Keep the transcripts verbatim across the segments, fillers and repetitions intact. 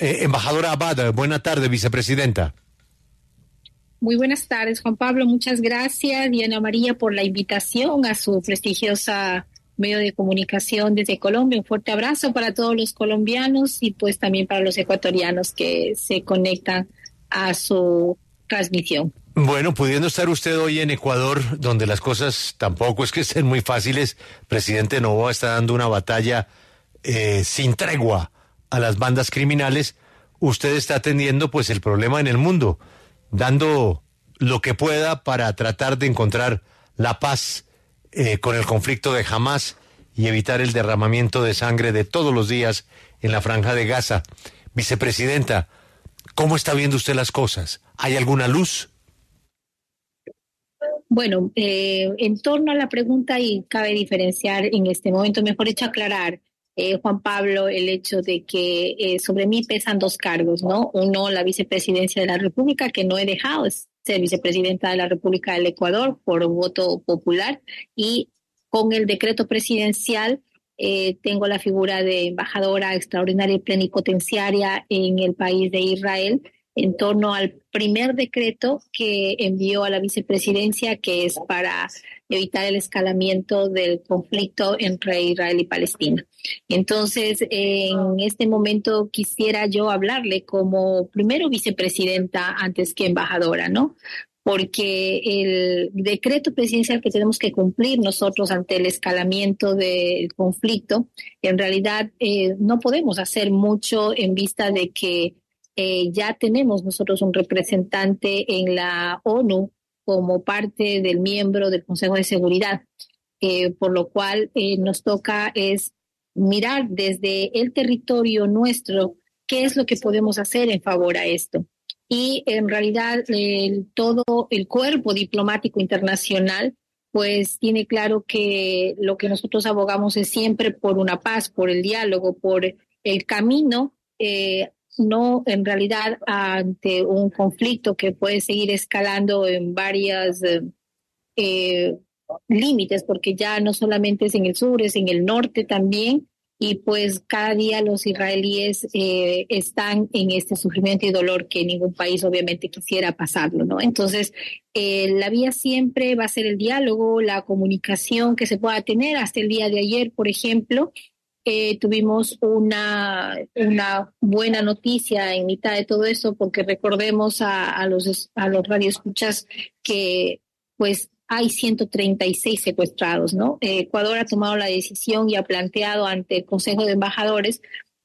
Eh, embajadora Abad, buena tarde, vicepresidenta. Muy buenas tardes, Juan Pablo. Muchas gracias, y Ana María, por la invitación a su prestigiosa medio de comunicación desde Colombia. Un fuerte abrazo para todos los colombianos y pues también para los ecuatorianos que se conectan a su transmisión. Bueno, pudiendo estar usted hoy en Ecuador, donde las cosas tampoco es que estén muy fáciles, presidente Noboa está dando una batalla eh, sin tregua a las bandas criminales. Usted está atendiendo pues el problema en el mundo, dando lo que pueda para tratar de encontrar la paz eh, con el conflicto de Hamás y evitar el derramamiento de sangre de todos los días en la Franja de Gaza. Vicepresidenta, ¿cómo está viendo usted las cosas? ¿Hay alguna luz? Bueno, eh, en torno a la pregunta, y cabe diferenciar en este momento, mejor dicho, aclarar, eh, Juan Pablo, el hecho de que eh, sobre mí pesan dos cargos, ¿no? Uno, la vicepresidencia de la República, que no he dejado de ser vicepresidenta de la República del Ecuador por voto popular, y con el decreto presidencial eh, tengo la figura de embajadora extraordinaria y plenipotenciaria en el país de Israel, en torno al primer decreto que envió a la vicepresidencia, que es para evitar el escalamiento del conflicto entre Israel y Palestina. Entonces, en este momento quisiera yo hablarle como primero vicepresidenta antes que embajadora, ¿no? Porque el decreto presidencial que tenemos que cumplir nosotros ante el escalamiento del conflicto, en realidad eh, no podemos hacer mucho en vista de que Eh, ya tenemos nosotros un representante en la ONU como parte del miembro del Consejo de Seguridad, eh, por lo cual eh, nos toca es mirar desde el territorio nuestro qué es lo que podemos hacer en favor a esto. Y en realidad el, todo el cuerpo diplomático internacional pues tiene claro que lo que nosotros abogamos es siempre por una paz, por el diálogo, por el camino eh, no en realidad ante un conflicto que puede seguir escalando en varias eh, límites, porque ya no solamente es en el sur, es en el norte también, y pues cada día los israelíes eh, están en este sufrimiento y dolor que ningún país obviamente quisiera pasarlo, ¿no? Entonces, eh, la vía siempre va a ser el diálogo, la comunicación que se pueda tener. Hasta el día de ayer, por ejemplo, Eh, tuvimos una, una buena noticia en mitad de todo eso, porque recordemos a, a los a los radioescuchas que pues hay ciento treinta y seis secuestrados, ¿no? Eh, Ecuador ha tomado la decisión y ha planteado ante el Consejo de Embajadores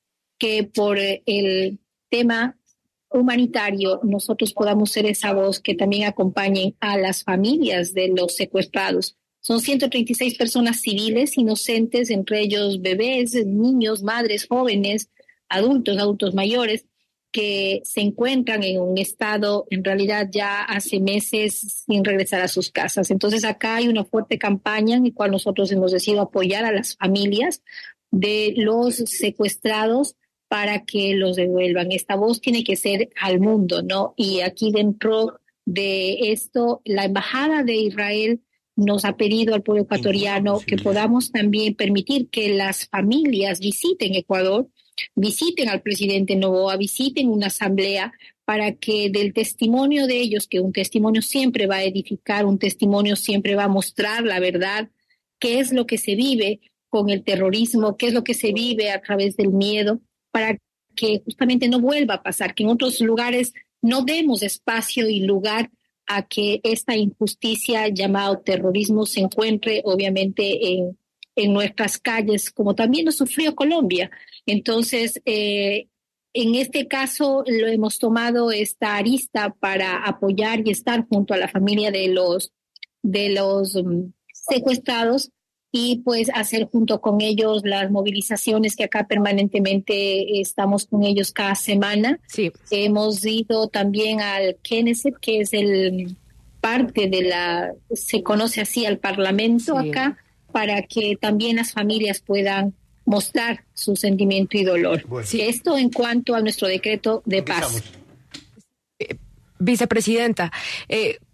que por eh, el tema humanitario nosotros podamos ser esa voz que también acompañen a las familias de los secuestrados. Son ciento treinta y seis personas civiles inocentes, entre ellos bebés, niños, madres, jóvenes, adultos, adultos mayores, que se encuentran en un estado, en realidad ya hace meses, sin regresar a sus casas. Entonces acá hay una fuerte campaña en la cual nosotros hemos decidido apoyar a las familias de los secuestrados para que los devuelvan. Esta voz tiene que ser al mundo, ¿no? Y aquí dentro de esto, la Embajada de Israel nos ha pedido al pueblo ecuatoriano que podamos también permitir que las familias visiten Ecuador, visiten al presidente Noboa, visiten una asamblea, para que del testimonio de ellos, que un testimonio siempre va a edificar, un testimonio siempre va a mostrar la verdad, qué es lo que se vive con el terrorismo, qué es lo que se vive a través del miedo, para que justamente no vuelva a pasar, que en otros lugares no demos espacio y lugar a que esta injusticia llamado terrorismo se encuentre obviamente en, en nuestras calles, como también lo sufrió Colombia. Entonces, eh, en este caso lo hemos tomado esta arista para apoyar y estar junto a la familia de los, de los um, secuestrados, y pues hacer junto con ellos las movilizaciones que acá permanentemente estamos con ellos cada semana. Sí. Hemos ido también al Knesset, que es el parte de la, se conoce así, al Parlamento sí. acá, para que también las familias puedan mostrar su sentimiento y dolor. Bueno. Sí. Esto en cuanto a nuestro decreto de paz. Eh, vicepresidenta, eh,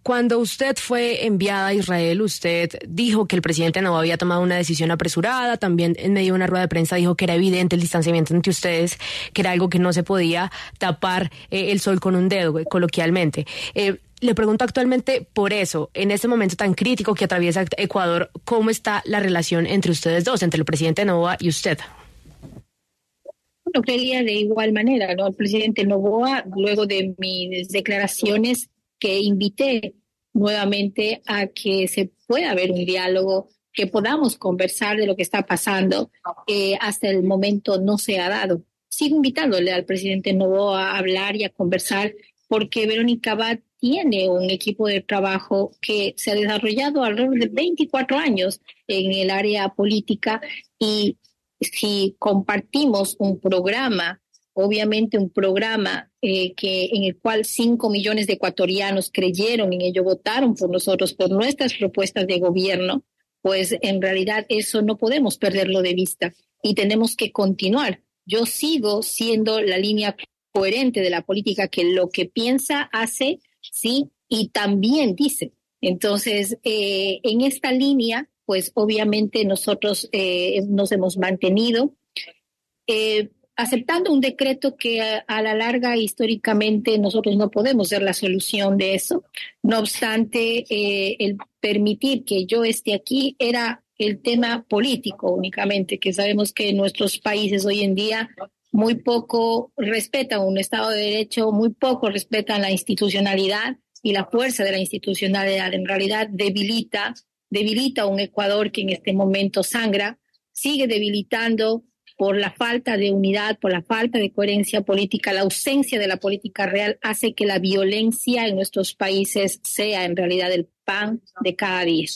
Cuando usted fue enviada a Israel, usted dijo que el presidente Noboa había tomado una decisión apresurada. También en medio de una rueda de prensa dijo que era evidente el distanciamiento entre ustedes, que era algo que no se podía tapar eh, el sol con un dedo, coloquialmente. Eh, le pregunto actualmente por eso, en este momento tan crítico que atraviesa Ecuador, ¿cómo está la relación entre ustedes dos, entre el presidente Noboa y usted? Bueno, creería de igual manera, ¿no? El presidente Noboa, luego de mis declaraciones que invité nuevamente a que se pueda haber un diálogo, que podamos conversar de lo que está pasando, eh, hasta el momento no se ha dado. Sigo invitándole al presidente Noboa a hablar y a conversar, porque Verónica Abad tiene un equipo de trabajo que se ha desarrollado alrededor de veinticuatro años en el área política, y si compartimos un programa, obviamente un programa eh, que en el cual cinco millones de ecuatorianos creyeron en ello, votaron por nosotros, por nuestras propuestas de gobierno, pues en realidad eso no podemos perderlo de vista y tenemos que continuar. Yo sigo siendo la línea coherente de la política, que lo que piensa, hace, sí, y también dice. Entonces, eh, en esta línea, pues obviamente nosotros eh, nos hemos mantenido eh, aceptando un decreto que a, a la larga históricamente nosotros no podemos ser la solución de eso. No obstante, eh, el permitir que yo esté aquí era el tema político únicamente, que sabemos que nuestros países hoy en día muy poco respetan un Estado de Derecho, muy poco respetan la institucionalidad, y la fuerza de la institucionalidad en realidad debilita, debilita un Ecuador que en este momento sangra, sigue debilitando por la falta de unidad, por la falta de coherencia política. La ausencia de la política real hace que la violencia en nuestros países sea en realidad el pan de cada día.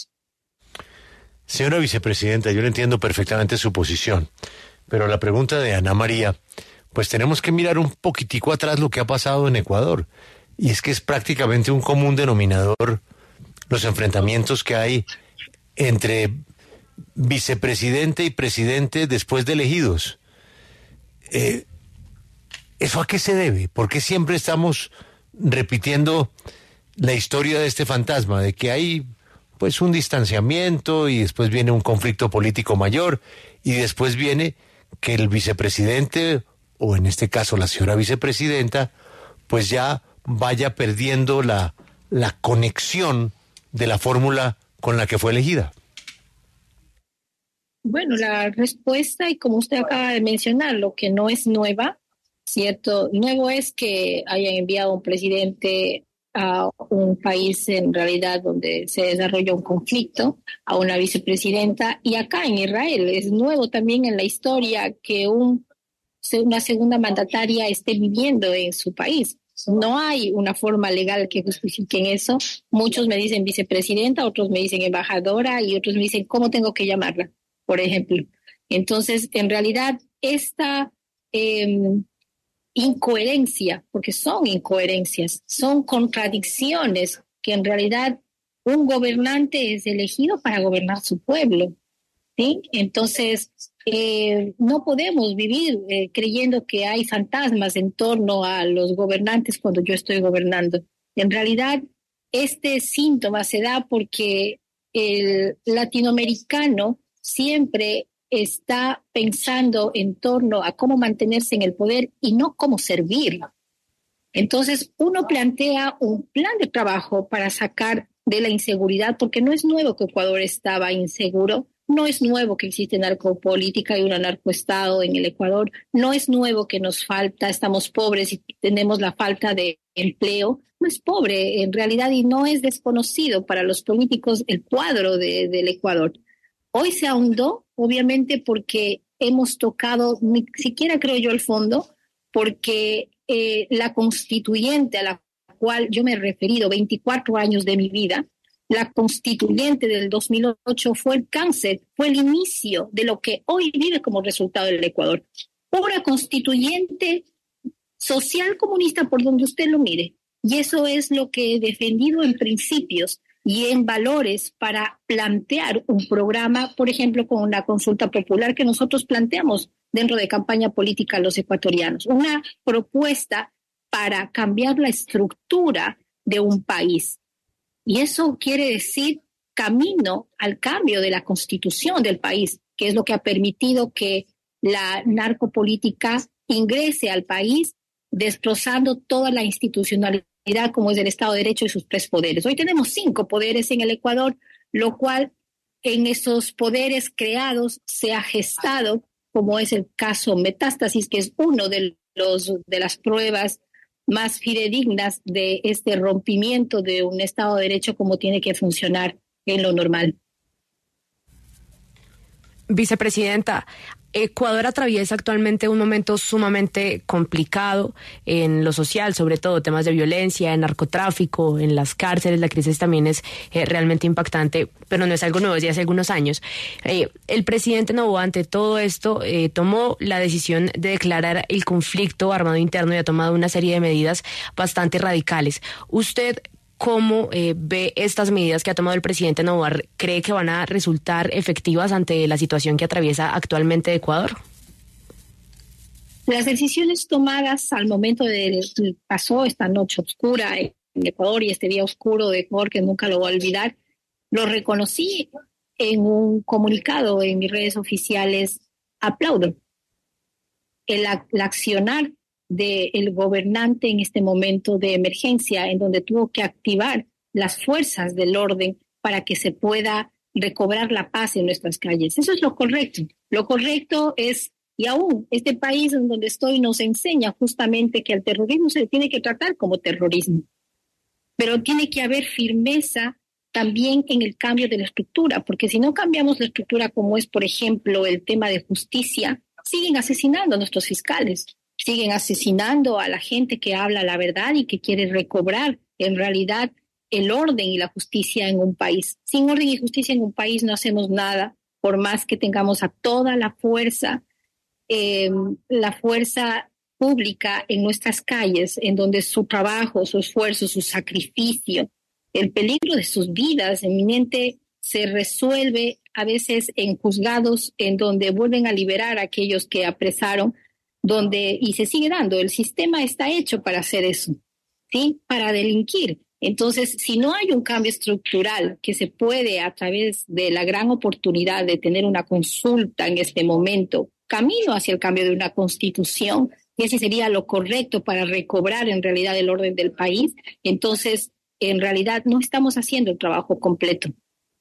Señora vicepresidenta, yo le entiendo perfectamente su posición, pero la pregunta de Ana María, pues tenemos que mirar un poquitico atrás lo que ha pasado en Ecuador, y es que es prácticamente un común denominador los enfrentamientos que hay entre vicepresidente y presidente después de elegidos. Eh, ¿Eso a qué se debe? ¿Por qué siempre estamos repitiendo la historia de este fantasma, de que hay pues un distanciamiento y después viene un conflicto político mayor y después viene que el vicepresidente, o en este caso la señora vicepresidenta, pues ya vaya perdiendo la, la conexión de la fórmula con la que fue elegida? Bueno, la respuesta, y como usted acaba de mencionar, lo que no es nueva, ¿cierto? Nuevo es que hayan enviado un presidente a un país en realidad donde se desarrolla un conflicto, a una vicepresidenta, y acá en Israel es nuevo también en la historia que un, una segunda mandataria esté viviendo en su país. No hay una forma legal que justifique eso. Muchos me dicen vicepresidenta, otros me dicen embajadora y otros me dicen cómo tengo que llamarla, por ejemplo. Entonces, en realidad, esta eh, incoherencia, porque son incoherencias, son contradicciones, que en realidad un gobernante es elegido para gobernar su pueblo, ¿sí? Entonces, eh, no podemos vivir eh, creyendo que hay fantasmas en torno a los gobernantes cuando yo estoy gobernando. En realidad, este síntoma se da porque el latinoamericano siempre está pensando en torno a cómo mantenerse en el poder y no cómo servir. Entonces, uno plantea un plan de trabajo para sacar de la inseguridad, porque no es nuevo que Ecuador estaba inseguro, no es nuevo que existe narcopolítica y un narcoestado en el Ecuador, no es nuevo que nos falta, estamos pobres y tenemos la falta de empleo. No es pobre en realidad y no es desconocido para los políticos el cuadro de, del Ecuador. Hoy se ahondó, obviamente, porque hemos tocado, ni siquiera creo yo el fondo, porque eh, la constituyente a la cual yo me he referido veinticuatro años de mi vida, la constituyente del dos mil ocho fue el cáncer, fue el inicio de lo que hoy vive como resultado del Ecuador. Una constituyente social comunista por donde usted lo mire. Y eso es lo que he defendido en principios y en valores para plantear un programa, por ejemplo, con una consulta popular que nosotros planteamos dentro de campaña política a los ecuatorianos. Una propuesta para cambiar la estructura de un país. Y eso quiere decir camino al cambio de la constitución del país, que es lo que ha permitido que la narcopolítica ingrese al país, destrozando toda la institucionalidad como es el Estado de Derecho y sus tres poderes. Hoy tenemos cinco poderes en el Ecuador, lo cual en esos poderes creados se ha gestado, como es el caso Metástasis, que es uno de, los, de las pruebas más fidedignas de este rompimiento de un Estado de Derecho como tiene que funcionar en lo normal. Vicepresidenta, Ecuador atraviesa actualmente un momento sumamente complicado en lo social, sobre todo temas de violencia, en narcotráfico, en las cárceles. La crisis también es eh, realmente impactante, pero no es algo nuevo, es de hace algunos años. Eh, el presidente Noboa, ante todo esto, eh, tomó la decisión de declarar el conflicto armado interno y ha tomado una serie de medidas bastante radicales. ¿Usted cómo eh, ve estas medidas que ha tomado el presidente Noboa? ¿Cree que van a resultar efectivas ante la situación que atraviesa actualmente Ecuador? Las decisiones tomadas al momento del pasó esta noche oscura en Ecuador y este día oscuro de Ecuador que nunca lo voy a olvidar, lo reconocí en un comunicado en mis redes oficiales. Aplaudo el, el accionar del gobernante en este momento de emergencia, en donde tuvo que activar las fuerzas del orden para que se pueda recobrar la paz en nuestras calles. Eso es lo correcto. Lo correcto es, y aún este país en donde estoy nos enseña justamente que al terrorismo se le tiene que tratar como terrorismo, pero tiene que haber firmeza también en el cambio de la estructura, porque si no cambiamos la estructura, como es, por ejemplo, el tema de justicia, siguen asesinando a nuestros fiscales, siguen asesinando a la gente que habla la verdad y que quiere recobrar en realidad el orden y la justicia en un país. Sin orden y justicia en un país no hacemos nada, por más que tengamos a toda la fuerza, eh, la fuerza pública en nuestras calles, en donde su trabajo, su esfuerzo, su sacrificio, el peligro de sus vidas eminente se resuelve a veces en juzgados en donde vuelven a liberar a aquellos que apresaron, donde y se sigue dando. El sistema está hecho para hacer eso, ¿sí? Para delinquir. Entonces, si no hay un cambio estructural que se puede a través de la gran oportunidad de tener una consulta en este momento, camino hacia el cambio de una constitución, y ese sería lo correcto para recobrar en realidad el orden del país, entonces en realidad no estamos haciendo el trabajo completo.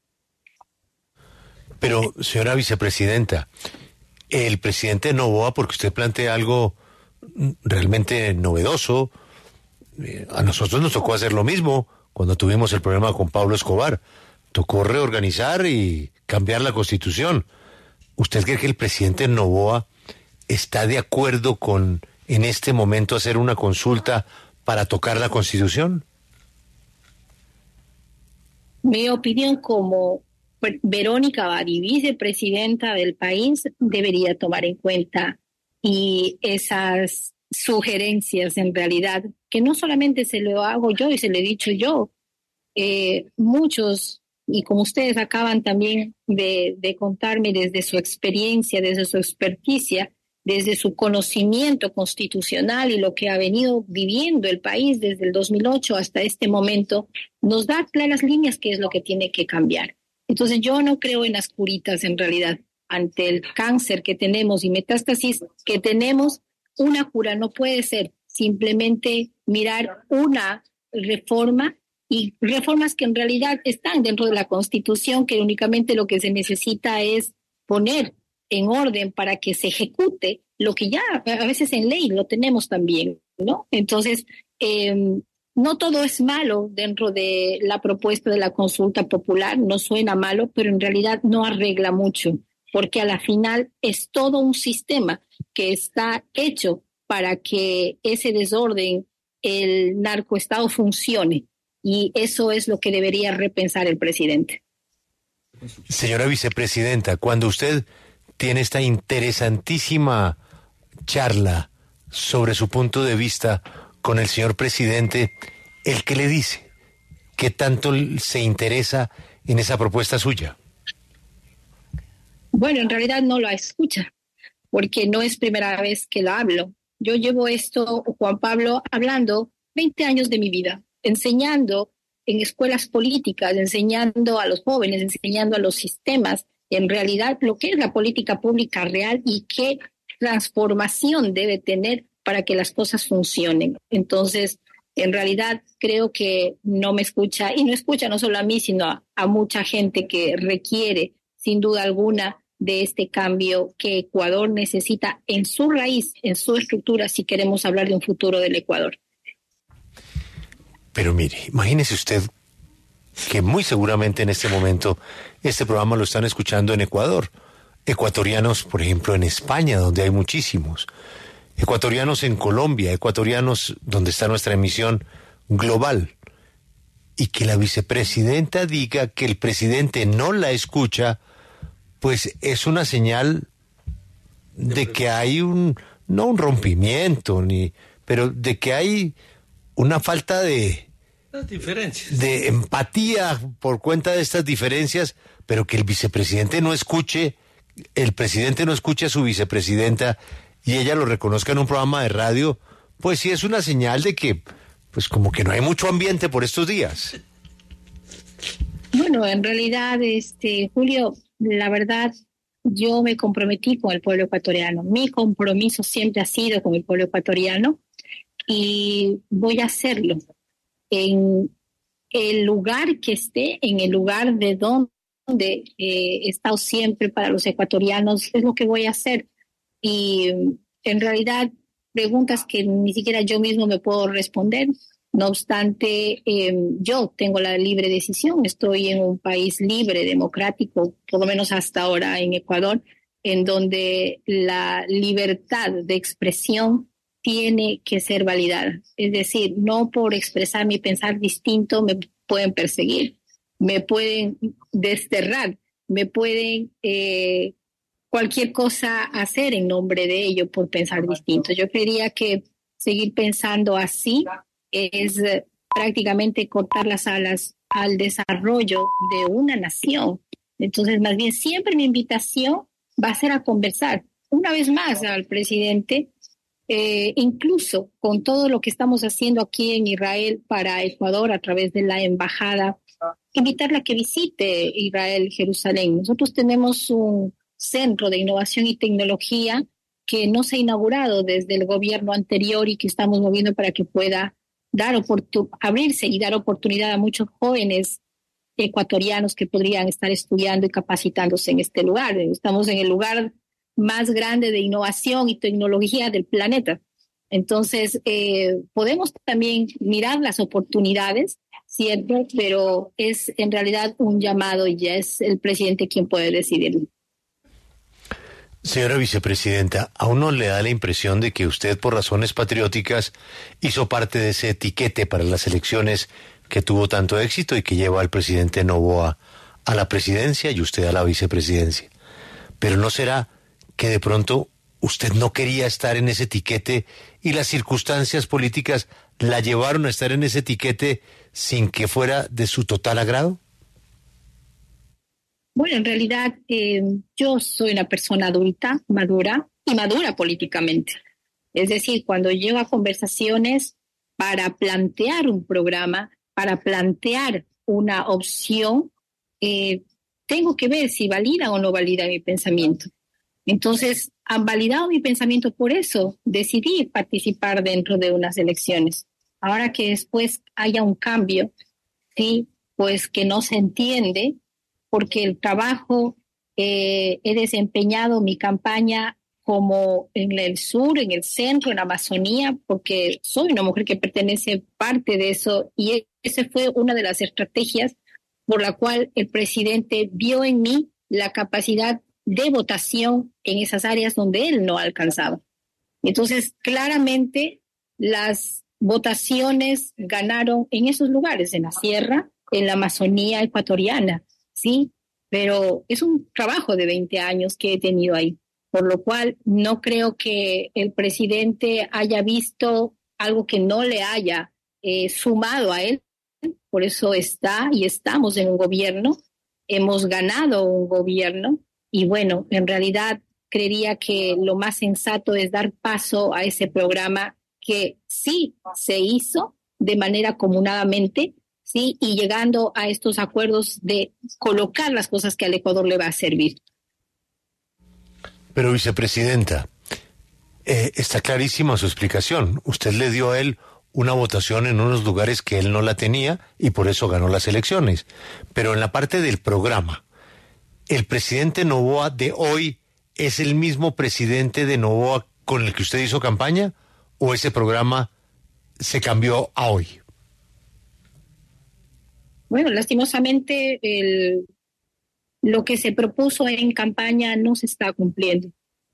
Pero, señora vicepresidenta, el presidente Noboa, porque usted plantea algo realmente novedoso, eh, a nosotros nos tocó hacer lo mismo cuando tuvimos el problema con Pablo Escobar. Tocó reorganizar y cambiar la Constitución. ¿Usted cree que el presidente Noboa está de acuerdo con, en este momento, hacer una consulta para tocar la Constitución? Mi opinión como Verónica Abadí, vicepresidenta del país, debería tomar en cuenta y esas sugerencias en realidad, que no solamente se lo hago yo y se lo he dicho yo, eh, muchos, y como ustedes acaban también de, de contarme desde su experiencia, desde su experticia, desde su conocimiento constitucional y lo que ha venido viviendo el país desde el dos mil ocho hasta este momento, nos da claras líneas qué es lo que tiene que cambiar. Entonces yo no creo en las curitas en realidad. Ante el cáncer que tenemos y metástasis que tenemos, una cura no puede ser simplemente mirar una reforma y reformas que en realidad están dentro de la Constitución, que únicamente lo que se necesita es poner en orden para que se ejecute lo que ya a veces en ley lo tenemos también, ¿no? Entonces, eh, no todo es malo dentro de la propuesta de la consulta popular, no suena malo, pero en realidad no arregla mucho, porque a la final es todo un sistema que está hecho para que ese desorden, el narcoestado funcione, y eso es lo que debería repensar el presidente. Señora vicepresidenta, cuando usted tiene esta interesantísima charla sobre su punto de vista con el señor presidente, ¿el qué le dice? ¿Qué tanto se interesa en esa propuesta suya? Bueno, en realidad no lo escucha, porque no es primera vez que lo hablo. Yo llevo esto, Juan Pablo, hablando veinte años de mi vida, enseñando en escuelas políticas, enseñando a los jóvenes, enseñando a los sistemas, en realidad lo que es la política pública real y qué transformación debe tener para que las cosas funcionen. Entonces, en realidad creo que no me escucha, y no escucha no solo a mí, sino a, a mucha gente que requiere, sin duda alguna, de este cambio que Ecuador necesita en su raíz, en su estructura, si queremos hablar de un futuro del Ecuador. Pero mire, imagínese usted que muy seguramente en este momento este programa lo están escuchando en Ecuador. Ecuatorianos, por ejemplo, en España, donde hay muchísimos. Ecuatorianos en Colombia, ecuatorianos donde está nuestra emisión global. Y que la vicepresidenta diga que el presidente no la escucha, pues es una señal de que hay un, no un rompimiento, ni, pero de que hay una falta de, las diferencias, de empatía por cuenta de estas diferencias, pero que el vicepresidente no escuche, el presidente no escuche a su vicepresidenta y ella lo reconozca en un programa de radio, pues sí es una señal de que, pues como que no hay mucho ambiente por estos días. Bueno, en realidad, este, Julio, la verdad, yo me comprometí con el pueblo ecuatoriano. Mi compromiso siempre ha sido con el pueblo ecuatoriano y voy a hacerlo en el lugar que esté, en el lugar de donde eh, he estado siempre para los ecuatorianos, es lo que voy a hacer. Y en realidad, preguntas que ni siquiera yo mismo me puedo responder. No obstante, eh, yo tengo la libre decisión. Estoy en un país libre, democrático, por lo menos hasta ahora en Ecuador, en donde la libertad de expresión tiene que ser validada. Es decir, no por expresar mi pensar distinto me pueden perseguir, me pueden desterrar, me pueden eh, cualquier cosa hacer en nombre de ello por pensar distinto. Yo creería que seguir pensando así es eh, prácticamente cortar las alas al desarrollo de una nación. Entonces, más bien, siempre mi invitación va a ser a conversar una vez más al presidente, eh, incluso con todo lo que estamos haciendo aquí en Israel para Ecuador a través de la embajada, invitarla a que visite Israel, Jerusalén. Nosotros tenemos un centro de innovación y tecnología que no se ha inaugurado desde el gobierno anterior y que estamos moviendo para que pueda dar oportun- abrirse y dar oportunidad a muchos jóvenes ecuatorianos que podrían estar estudiando y capacitándose en este lugar. Estamos en el lugar más grande de innovación y tecnología del planeta. Entonces, eh, podemos también mirar las oportunidades, ¿cierto? Pero es en realidad un llamado y ya es el presidente quien puede decidirlo. Señora vicepresidenta, ¿a uno le da la impresión de que usted por razones patrióticas hizo parte de ese etiquete para las elecciones que tuvo tanto éxito y que lleva al presidente Noboa a la presidencia y usted a la vicepresidencia? Pero ¿no será que de pronto usted no quería estar en ese etiquete y las circunstancias políticas la llevaron a estar en ese etiquete sin que fuera de su total agrado? Bueno, en realidad eh, yo soy una persona adulta, madura y madura políticamente. Es decir, cuando llego a conversaciones para plantear un programa, para plantear una opción, eh, tengo que ver si valida o no valida mi pensamiento. Entonces, han validado mi pensamiento, por eso decidí participar dentro de unas elecciones. Ahora que después haya un cambio, sí, pues que no se entiende, porque el trabajo, eh, he desempeñado mi campaña como en el sur, en el centro, en la Amazonía, porque soy una mujer que pertenece parte de eso y esa fue una de las estrategias por la cual el presidente vio en mí la capacidad de votación en esas áreas donde él no alcanzaba. Entonces, claramente, las votaciones ganaron en esos lugares, en la sierra, en la Amazonía ecuatoriana, ¿sí? Pero es un trabajo de veinte años que he tenido ahí, por lo cual no creo que el presidente haya visto algo que no le haya eh, sumado a él. Por eso está y estamos en un gobierno, hemos ganado un gobierno y bueno, en realidad creería que lo más sensato es dar paso a ese programa que sí se hizo de manera comunadamente, ¿sí? Y llegando a estos acuerdos de colocar las cosas que al Ecuador le va a servir. Pero, vicepresidenta, eh, está clarísima su explicación. Usted le dio a él una votación en unos lugares que él no la tenía y por eso ganó las elecciones. Pero en la parte del programa, ¿el presidente Noboa de hoy es el mismo presidente de Noboa con el que usted hizo campaña o ese programa se cambió a hoy? Bueno, lastimosamente el, lo que se propuso en campaña no se está cumpliendo.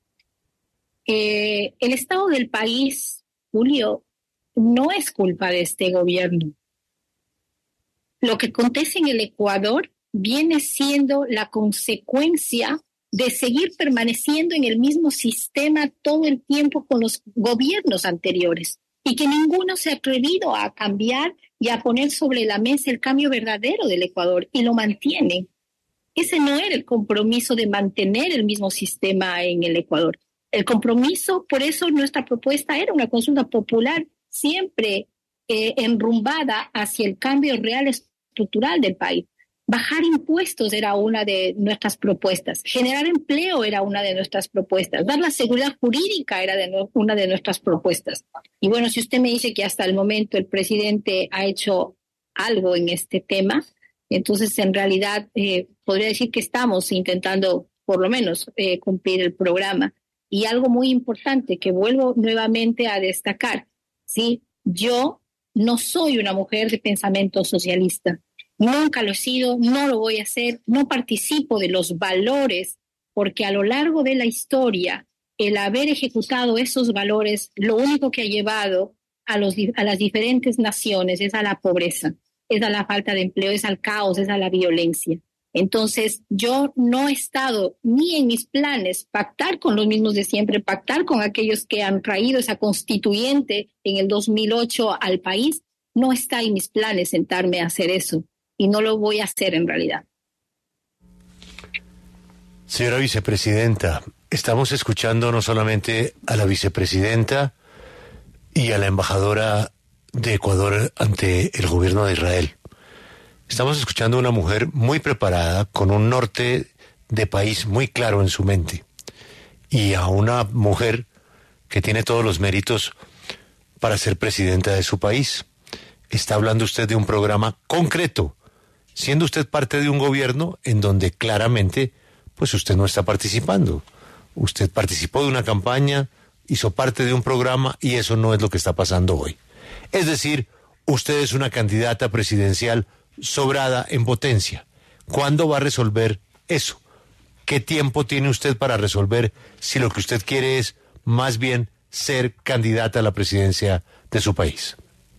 Eh, el estado del país, Julio, no es culpa de este gobierno. Lo que acontece en el Ecuador viene siendo la consecuencia de seguir permaneciendo en el mismo sistema todo el tiempo con los gobiernos anteriores y que ninguno se ha atrevido a cambiar y a poner sobre la mesa el cambio verdadero del Ecuador y lo mantiene. Ese no era el compromiso de mantener el mismo sistema en el Ecuador. El compromiso, por eso nuestra propuesta era una consulta popular siempre eh, enrumbada hacia el cambio real estructural del país. Bajar impuestos era una de nuestras propuestas. Generar empleo era una de nuestras propuestas. Dar la seguridad jurídica era de no, una de nuestras propuestas. Y bueno, si usted me dice que hasta el momento el presidente ha hecho algo en este tema, entonces en realidad eh, podría decir que estamos intentando por lo menos eh, cumplir el programa. Y algo muy importante que vuelvo nuevamente a destacar, ¿sí? Yo no soy una mujer de pensamiento socialista. Nunca lo he sido, no lo voy a hacer, no participo de los valores, porque a lo largo de la historia, el haber ejecutado esos valores, lo único que ha llevado a, los, a las diferentes naciones es a la pobreza, es a la falta de empleo, es al caos, es a la violencia. Entonces, yo no he estado ni en mis planes pactar con los mismos de siempre, pactar con aquellos que han traído esa constituyente en el dos mil ocho al país. No está en mis planes sentarme a hacer eso y no lo voy a hacer en realidad. Señora vicepresidenta, estamos escuchando no solamente a la vicepresidenta y a la embajadora de Ecuador ante el gobierno de Israel. Estamos escuchando a una mujer muy preparada, con un norte de país muy claro en su mente, y a una mujer que tiene todos los méritos para ser presidenta de su país. Está hablando usted de un programa concreto, siendo usted parte de un gobierno en donde claramente pues usted no está participando. Usted participó de una campaña, hizo parte de un programa y eso no es lo que está pasando hoy. Es decir, usted es una candidata presidencial sobrada en potencia. ¿Cuándo va a resolver eso? ¿Qué tiempo tiene usted para resolver si lo que usted quiere es más bien ser candidata a la presidencia de su país?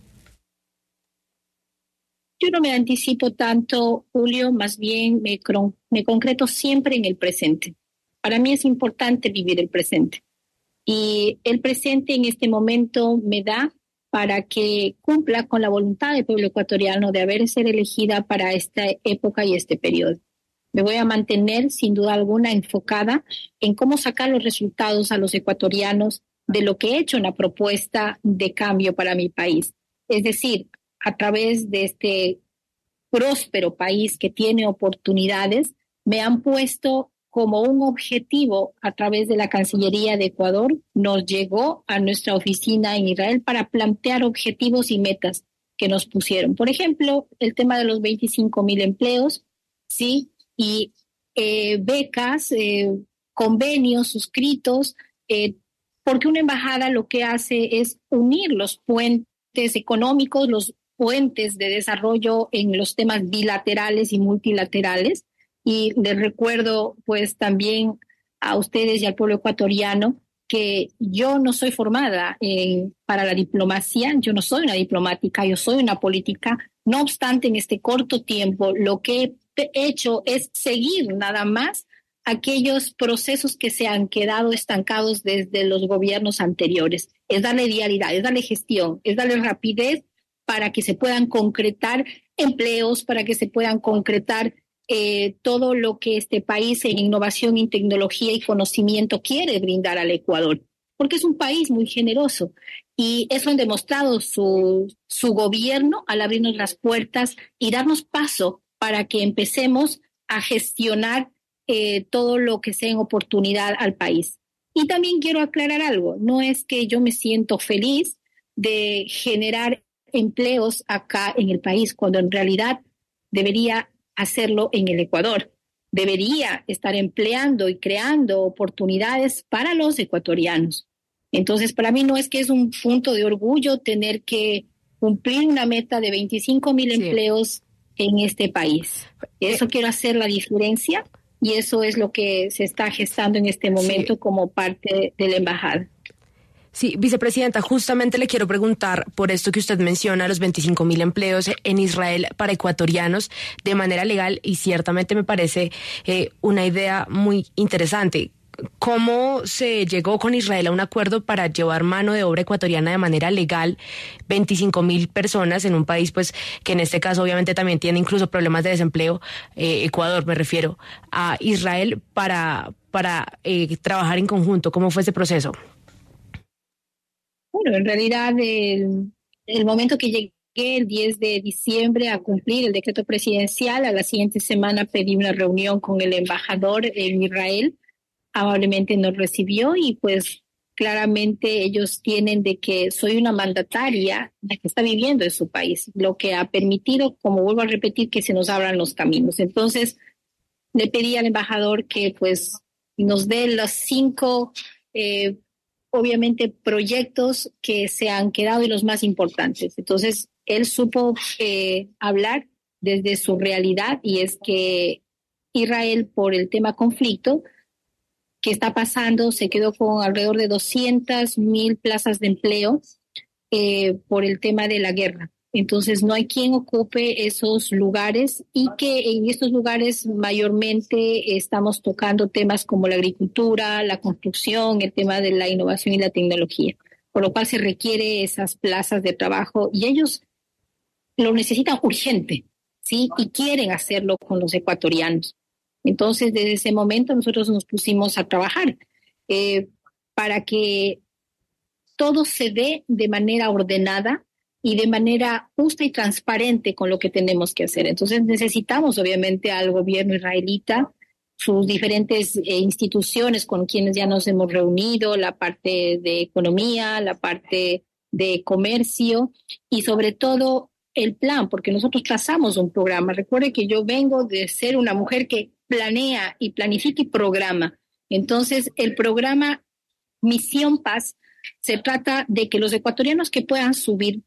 Yo no me anticipo tanto, Julio, más bien me, me concreto siempre en el presente. Para mí es importante vivir el presente. Y el presente en este momento me da para que cumpla con la voluntad del pueblo ecuatoriano de haber ser elegida para esta época y este periodo. Me voy a mantener, sin duda alguna, enfocada en cómo sacar los resultados a los ecuatorianos de lo que he hecho una propuesta de cambio para mi país. Es decir, a través de este próspero país que tiene oportunidades, me han puesto como un objetivo a través de la Cancillería de Ecuador, nos llegó a nuestra oficina en Israel para plantear objetivos y metas que nos pusieron. Por ejemplo, el tema de los veinticinco mil empleos, ¿sí? Y eh, becas, eh, convenios suscritos, eh, porque una embajada lo que hace es unir los puentes económicos, los puentes de desarrollo en los temas bilaterales y multilaterales. Y les recuerdo pues también a ustedes y al pueblo ecuatoriano que yo no soy formada en, para la diplomacia, yo no soy una diplomática, yo soy una política. No obstante, en este corto tiempo lo que he hecho es seguir nada más aquellos procesos que se han quedado estancados desde los gobiernos anteriores. Es darle diariedad, es darle gestión, es darle rapidez para que se puedan concretar empleos, para que se puedan concretar Eh, todo lo que este país en innovación, en tecnología y conocimiento quiere brindar al Ecuador. porque es un país muy generoso. Y eso han demostrado su, su gobierno al abrirnos las puertas y darnos paso para que empecemos a gestionar eh, todo lo que sea en oportunidad al país. Y también quiero aclarar algo, no es que yo me siento feliz de generar empleos acá en el país, cuando en realidad debería hacerlo en el Ecuador. Debería estar empleando y creando oportunidades para los ecuatorianos. Entonces, para mí no es que es un punto de orgullo tener que cumplir una meta de veinticinco mil sí. empleos en este país. Eso quiero hacer la diferencia y eso es lo que se está gestando en este momento sí. como parte de la embajada. Sí, vicepresidenta, justamente le quiero preguntar por esto que usted menciona, los veinticinco mil empleos en Israel para ecuatorianos de manera legal, y ciertamente me parece eh, una idea muy interesante. ¿Cómo se llegó con Israel a un acuerdo para llevar mano de obra ecuatoriana de manera legal, veinticinco mil personas en un país pues que en este caso obviamente también tiene incluso problemas de desempleo, eh, Ecuador me refiero, a Israel para, para eh, trabajar en conjunto? ¿Cómo fue ese proceso? Bueno, en realidad el, el momento que llegué el diez de diciembre a cumplir el decreto presidencial, a la siguiente semana pedí una reunión con el embajador en Israel, amablemente nos recibió y pues claramente ellos tienen de que soy una mandataria que está viviendo en su país, lo que ha permitido, como vuelvo a repetir, que se nos abran los caminos. Entonces le pedí al embajador que pues nos dé los cinco eh, obviamente proyectos que se han quedado y los más importantes. Entonces, él supo eh, hablar desde su realidad y es que Israel, por el tema conflicto que está pasando, se quedó con alrededor de doscientas mil plazas de empleo eh, por el tema de la guerra. Entonces, no hay quien ocupe esos lugares y que en estos lugares mayormente estamos tocando temas como la agricultura, la construcción, el tema de la innovación y la tecnología, por lo cual se requiere esas plazas de trabajo y ellos lo necesitan urgente, ¿sí? Y quieren hacerlo con los ecuatorianos. Entonces, desde ese momento nosotros nos pusimos a trabajar eh, para que todo se dé de manera ordenada y de manera justa y transparente con lo que tenemos que hacer. Entonces necesitamos obviamente al gobierno israelita, sus diferentes eh, instituciones con quienes ya nos hemos reunido, la parte de economía, la parte de comercio y sobre todo el plan, porque nosotros trazamos un programa. Recuerde que yo vengo de ser una mujer que planea y planifica y programa. Entonces el programa Misión Paz se trata de que los ecuatorianos que puedan subir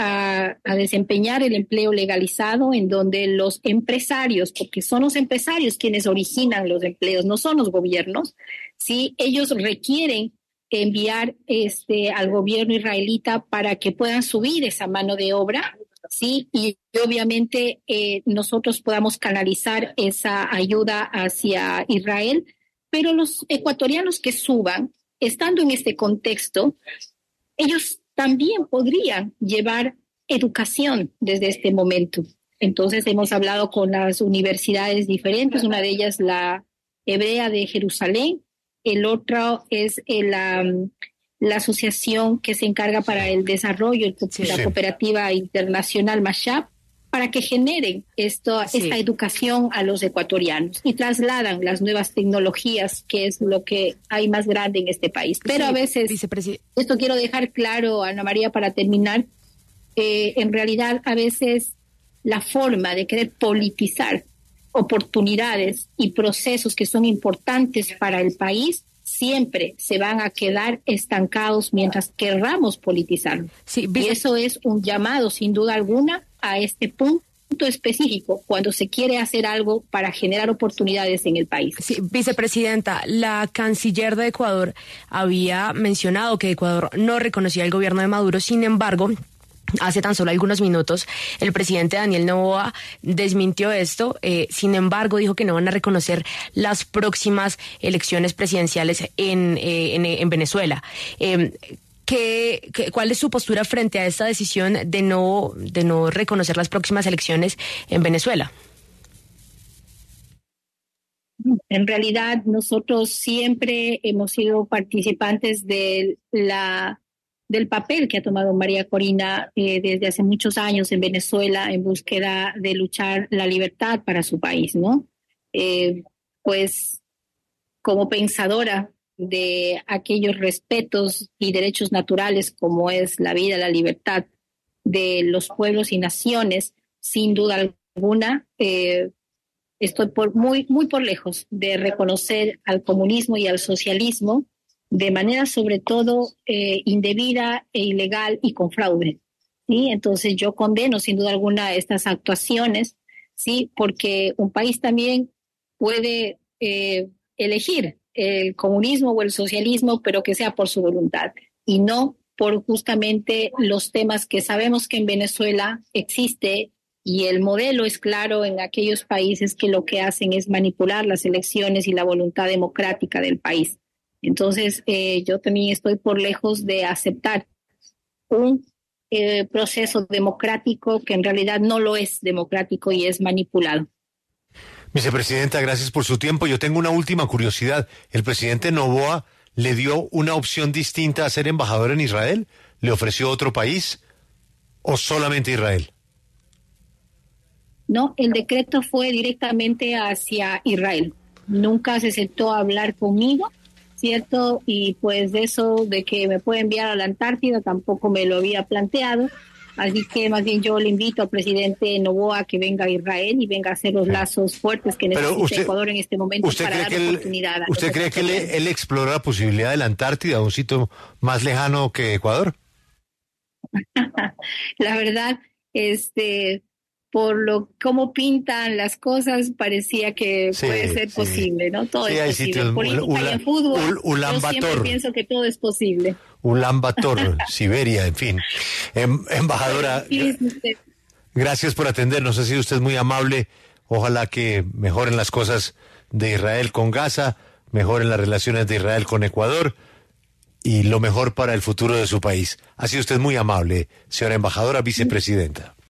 A, a desempeñar el empleo legalizado, en donde los empresarios, porque son los empresarios quienes originan los empleos, no son los gobiernos, ¿sí? Ellos requieren enviar este, al gobierno israelita para que puedan subir esa mano de obra, ¿sí? Y obviamente eh, nosotros podamos canalizar esa ayuda hacia Israel, pero los ecuatorianos que suban, estando en este contexto, ellos también podrían llevar educación desde este momento. Entonces hemos hablado con las universidades diferentes, una de ellas la Hebrea de Jerusalén, el otro es el, um, la asociación que se encarga para el desarrollo, el, sí, la sí. cooperativa internacional Mashab, para que generen esto, sí. esta educación a los ecuatorianos y trasladan las nuevas tecnologías, que es lo que hay más grande en este país. Pero sí, a veces, esto quiero dejar claro, Ana María, para terminar, eh, en realidad a veces la forma de querer politizar oportunidades y procesos que son importantes para el país siempre se van a quedar estancados mientras querramos politizarlo. Sí, y eso es un llamado, sin duda alguna, a este punto específico cuando se quiere hacer algo para generar oportunidades en el país. Sí, vicepresidenta, la canciller de Ecuador había mencionado que Ecuador no reconocía el gobierno de Maduro, sin embargo, hace tan solo algunos minutos, el presidente Daniel Noboa desmintió esto, eh, sin embargo dijo que no van a reconocer las próximas elecciones presidenciales en, eh, en, en Venezuela. Eh, ¿qué, qué, ¿Cuál es su postura frente a esta decisión de no, de no reconocer las próximas elecciones en Venezuela? En realidad, nosotros siempre hemos sido participantes de la, del papel que ha tomado María Corina eh, desde hace muchos años en Venezuela en búsqueda de luchar la libertad para su país, ¿no? Eh, pues como pensadora de aquellos respetos y derechos naturales como es la vida, la libertad de los pueblos y naciones, sin duda alguna, eh, estoy por muy, muy por lejos de reconocer al comunismo y al socialismo de manera sobre todo eh, indebida e ilegal y con fraude. ¿Sí? Entonces yo condeno sin duda alguna estas actuaciones, ¿sí? Porque un país también puede eh, elegir el comunismo o el socialismo, pero que sea por su voluntad y no por justamente los temas que sabemos que en Venezuela existe. Y el modelo es claro en aquellos países que lo que hacen es manipular las elecciones y la voluntad democrática del país. Entonces, eh, yo también estoy por lejos de aceptar un eh, proceso democrático que en realidad no lo es democrático y es manipulado. Vicepresidenta, gracias por su tiempo. Yo tengo una última curiosidad. ¿El presidente Noboa le dio una opción distinta a ser embajador en Israel? ¿Le ofreció otro país o solamente Israel? No, el decreto fue directamente hacia Israel. Nunca se sentó a hablar conmigo, ¿cierto? Y pues de eso, de que me puede enviar a la Antártida, tampoco me lo había planteado. Así que más bien yo le invito al presidente Noboa a que venga a Israel y venga a hacer los lazos fuertes que necesita usted, Ecuador en este momento para dar él, oportunidad. A ¿Usted cree que él, él exploró la posibilidad de la Antártida, un sitio más lejano que Ecuador? La verdad, este... por lo cómo pintan las cosas, parecía que sí, puede ser sí. posible, ¿no? Todo sí, es posible. En política Ula, y en fútbol, Ulan yo siempre Bator. pienso que todo es posible. Ulan Bator, Siberia, en fin. Em, embajadora, sí, sí, gracias por atendernos. Ha sido usted muy amable. Ojalá que mejoren las cosas de Israel con Gaza, mejoren las relaciones de Israel con Ecuador y lo mejor para el futuro de su país. Ha sido usted muy amable, señora embajadora, vicepresidenta.